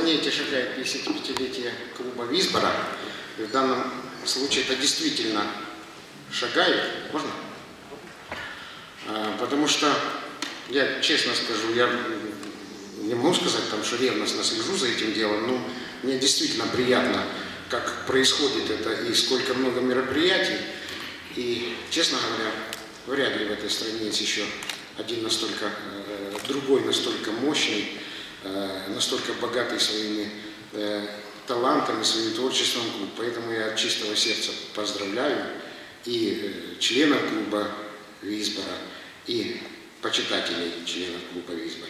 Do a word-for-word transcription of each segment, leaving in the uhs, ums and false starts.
планете шагает пятидесятипятилетие клуба Висбора. И в данном случае это действительно шагает. Можно? А, потому что, я честно скажу, я не могу сказать, там, что ревностно слежу за этим делом, но мне действительно приятно, как происходит это и сколько много мероприятий. И, честно говоря, вряд ли в этой стране есть еще один настолько, э, другой настолько мощный, э, настолько богатый своими э, талантами, своим творчеством клуб. Поэтому я от чистого сердца поздравляю и э, членов клуба Висбора, и почитателей членов клуба Висбора.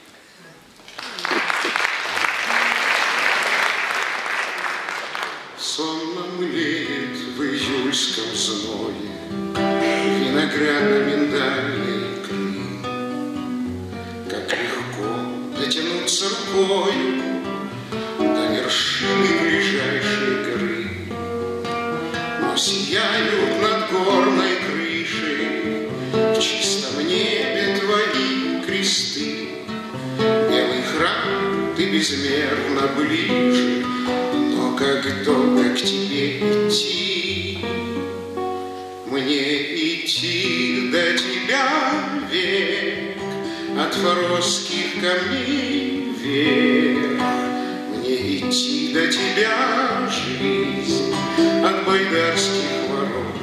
Сонно млеет в июльском зное виноградно-миндальные кры. Как легко дотянуться рукою до вершины ближайшей горы. Но сияют над горной крышей в чистом небе твои кресты. Белый храм, ты безмерно ближе, но как долго к тебе идти? Мне идти до тебя век, от форосских камней вверх. Мне идти до тебя жизнь, от байдарских ворот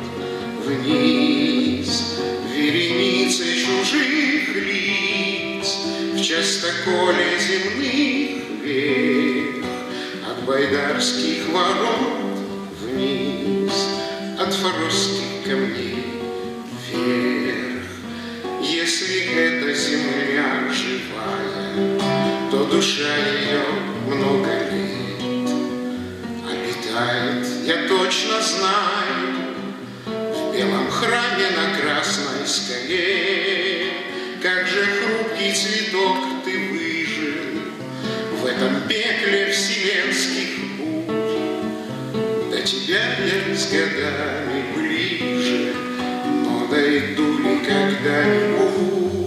вниз. Вереницей чужих лиц в частоколе земных век. От байдарских ворот вниз, от форосских камней вверх. Если эта земля живая, то душа ее много лет обитает, я точно знаю, в белом храме на красной скале. Как же хрупкий цветок ты выжил в этом пекле вселенских бурь. До тебя я с годами ближе, но дойду ли когда-нибудь?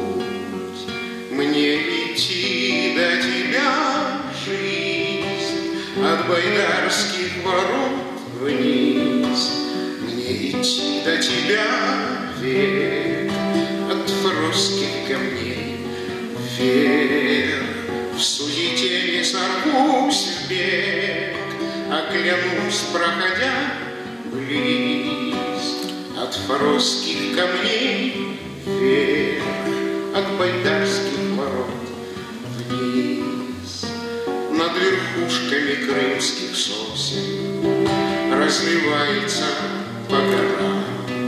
Мне идти до тебя жизнь, от байдарских ворот вниз. Мне идти до тебя век, от форосских камней вверх. В суете не сорвусь в бег, а клянусь, проходя близ. От форосских камней вверх, от байдарских ворот вниз. Над верхушками крымских сосен разливается по горам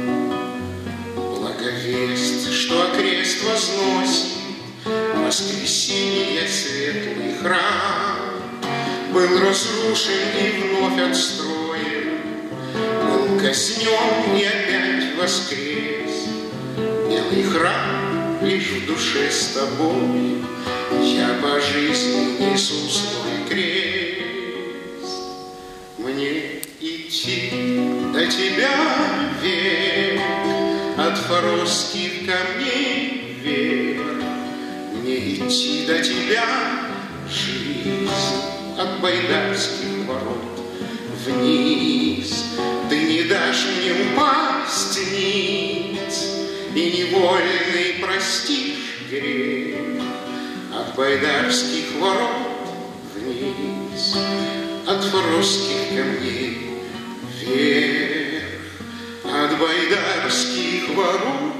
благовесть, что окрест возносит воскресенье светлый храм. Был разрушен и вновь отстроен, был казнен и опять воскрес. Белый храм лишь в душе с тобой, я по жизни несу свой крест. Мне идти до тебя век, от форосских камней вверх. Мне идти до тебя жизнь, от байдарских ворот вниз. Ты не дашь мне упасть ниц, и невольный простишь грех. От байдарских ворот вниз, от форосских камней вверх. От байдарских ворот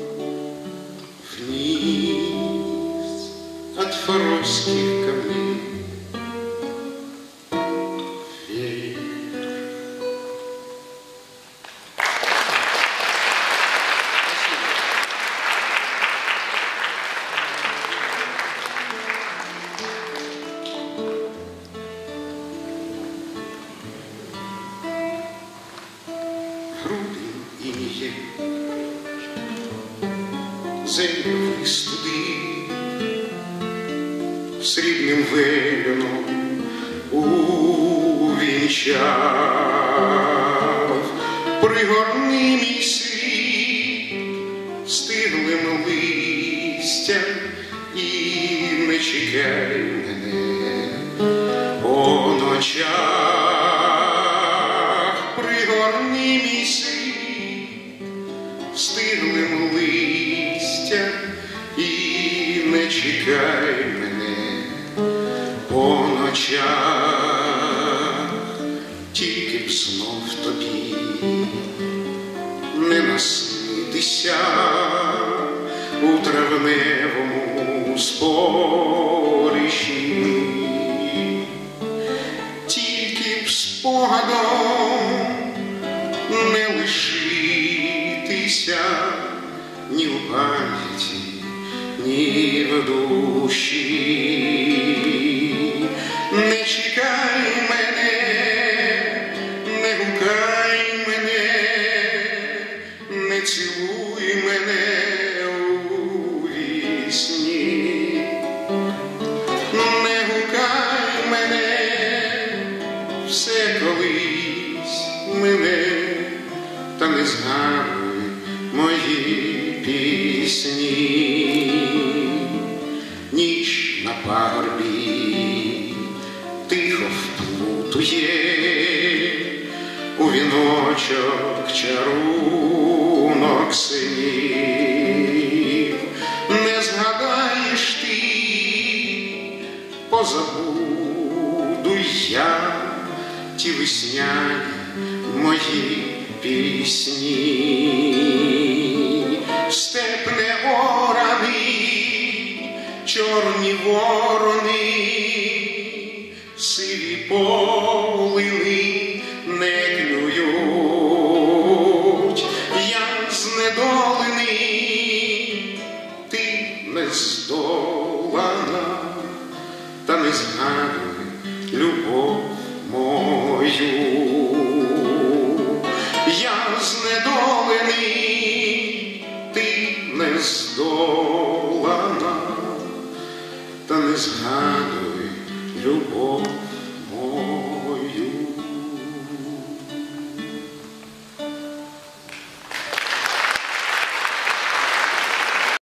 вниз, от форосских камней вверх. Землю студи срібним велюном увінчав, пригорни мій світ стиглим листям і не чекай мене. ночах пригорни мій світ стиглим листя і не чекай мене по ночах, тільки б знов тобі не наснитися у травневому спорищі, тільки б спогадом не лишитися ні в пам'яті, ні в душі. Не чекай мене, не гукай мене, не цілуй мене у вісні, не гукай мене, все колись мене, та не згадуй мої пісні. Ніч на пагорбі тихо вплутує у віночок чарунок синів. Не згадаєш ти, позабуду я ті весняні мої пісні. Степ не ораний, чорні ворони, сиві полини не клюють. Я знедолений, ти не здолана, та не згадуй любов мою. Я знедолений, ти не здолана, та не згадуй любов